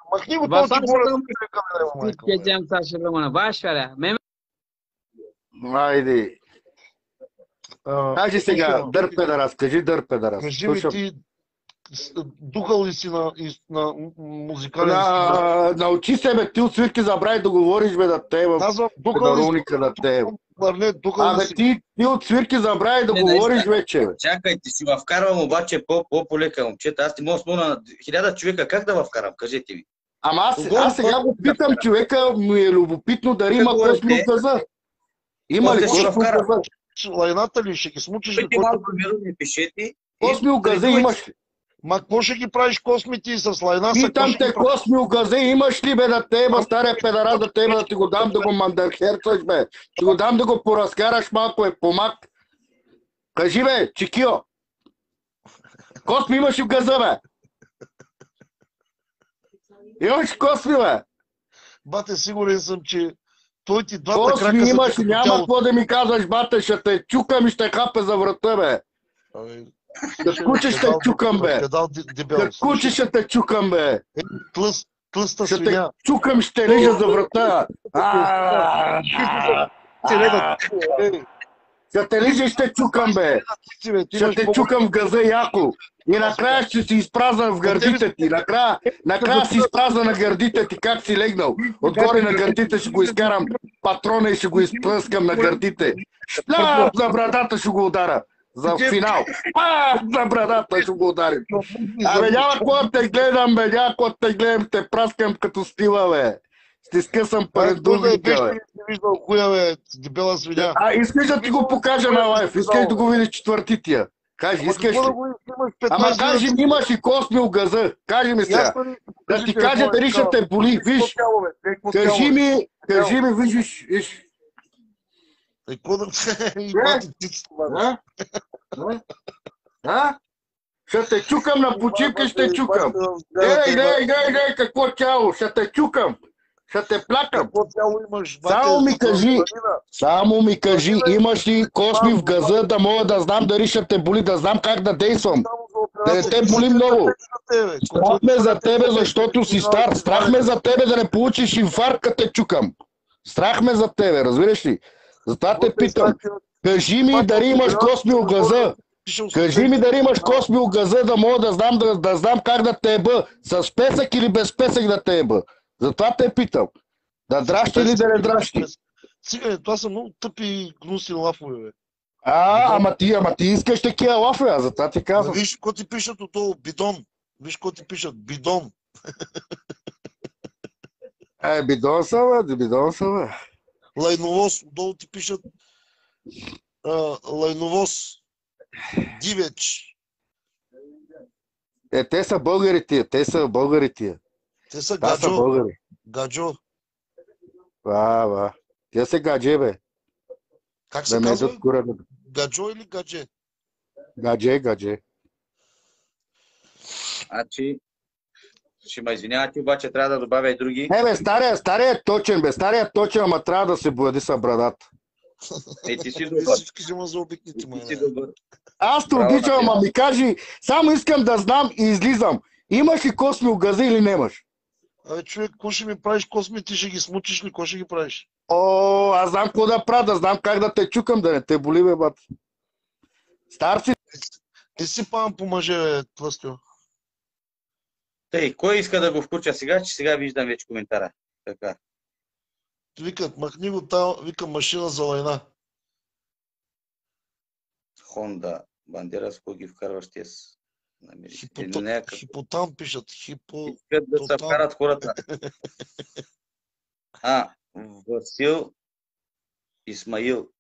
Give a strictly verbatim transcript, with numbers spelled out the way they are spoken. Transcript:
Махни го този ти говоря за човека, майка. Geçeceğim taşırdım ona. Baş ver ya. Mehmet. Айде. Кажи сега, дър педарас, кажи дър педарас. Кажи ми ти, духал ли си на, на музикален на, научи се, бе, ти от свирки забрави да говориш, бе, да те, бе, педаруника да те. Абе, ти, ти от свирки забрави да не, говориш да, вече, бе. Чакайте, си въвкарвам обаче по-полека, момчета. Аз ти мога смогна на хиляда човека. Как да въвкарам? Кажете ми. Ама аз, аз сега го питам човека, му е любопитно дали има косми газа. Има ли косми газа? Лайната ли ще ги смучиш ли? Косми газа имаш ли? Ма какво ще ги правиш космити с лайна? Питам те, косми газа имаш ли, бе, да теба, стария педара, да теба, да ти го дам да го мандърхерцаш, бе. Ти го дам да го поразкараш малко, е помак. Кажи, бе, Чикио. Косми имаш ли газа, бе? Имаш косми, бе? Бате, сигурен съм, че той ти двата косми крака са... имаш ли? Няма какво да ми казваш, бате, ще те чукам и ще хапе за врата, бе. Като куче ще чукам, бе. Като куче ще те чукам, бе. Тлъста ще свиня. Те чукам, ще лежа за врата. Ще те лежа и ще чукам, бе. Ще те чукам в газа яко. И накрая ще си изпразна в гърдите ти. Накрая, накрая си изпразна на гърдите ти, как си легнал. Отгоре на гърдите ще го изкарам патрона и ще го изплъскам на гърдите. Шляп на брадата ще го удара. За финал. А, за брадата ще го ударим. Абе, няма какво те гледам, бе, няма какво те гледам, те праскам като стила, бе. Ще скъсам пред дубика, бе. Не виждал хуя, бе, дебела свиня. А, искаш да ти го покажа на лайф, искаш да го видиш четвъртития. Кажи, искаш ли? Ама кажи, имаш и космил газа. Кажи ми сега. Да ти кажа дали ще те боли. Виж, кажи ми, кажи ми, вижиш, виж. Е, какво да се... А? Ще те чукам на почивка, ще чукам. Ей, ей, ей, ей, какво тяло? Ще те чукам. Ще те плакам. Само ми кажи, само ми кажи, имаш ли косми в газа, да мога да знам дали ще те боли, да знам как да действам. Да не те боли много. Страх ме за тебе, защото си стар. Страх ме за тебе да не получиш инфаркт, като те чукам. Страх ме за тебе, разбираш ли? Затова те питам. Кажи ми дали имаш космил газа. Кажи ми дали имаш космил газа, да мога да знам, да, да знам как да те еба. С песък или без песък да те еба. Затова те питам. Да дращи или да не дращи? Цигане, това са много тъпи и гнусни лафове, бе. А, ама ти, ама ти искаш такива лафове, а затова ти казвам. Виж какво ти пишат от това бидон. Виж какво ти пишат. Бидон. Е, бидон са, бе, бидон са, бе. Лайновоз. Отдолу ти пишат а, лайновоз. Дивеч. Е, те са българи тия, те са българи тия. Те са Та гаджо. са българи. Гаджо. Ва, ва. Тя се гадже, бе. Как се да казва? Курата. Гаджо или гадже? Гадже, гадже. Значи, ще ме извинявате, обаче трябва да добавя и други. Не, бе, стария, стария е точен, бе. Стария е точен, ама трябва да се бояди с брадата. Е, ти си добър. Всички ще ме заобикнете, Ти си добър. Аз те обичам, ама ми кажи, само искам да знам и излизам. Имаш ли космил газа или нямаш? Абе, човек, какво ще ми правиш косми, ти ще ги смучиш ли, какво ще ги правиш? О, аз знам какво да правя, да знам как да те чукам, да не те боли, бе, бат. Старци. Ти си пам по мъже, бе, тлъстил. Тъй, кой иска да го включа сега, че сега виждам вече коментара. Така. Викат, махни го там, вика машина за лайна. Хонда, бандера, с кой ги вкарваш тия с... Хипото... Някакъв... Хипотам пишат. Хипо... Искат да се вкарат хората. А, Васил Исмаил.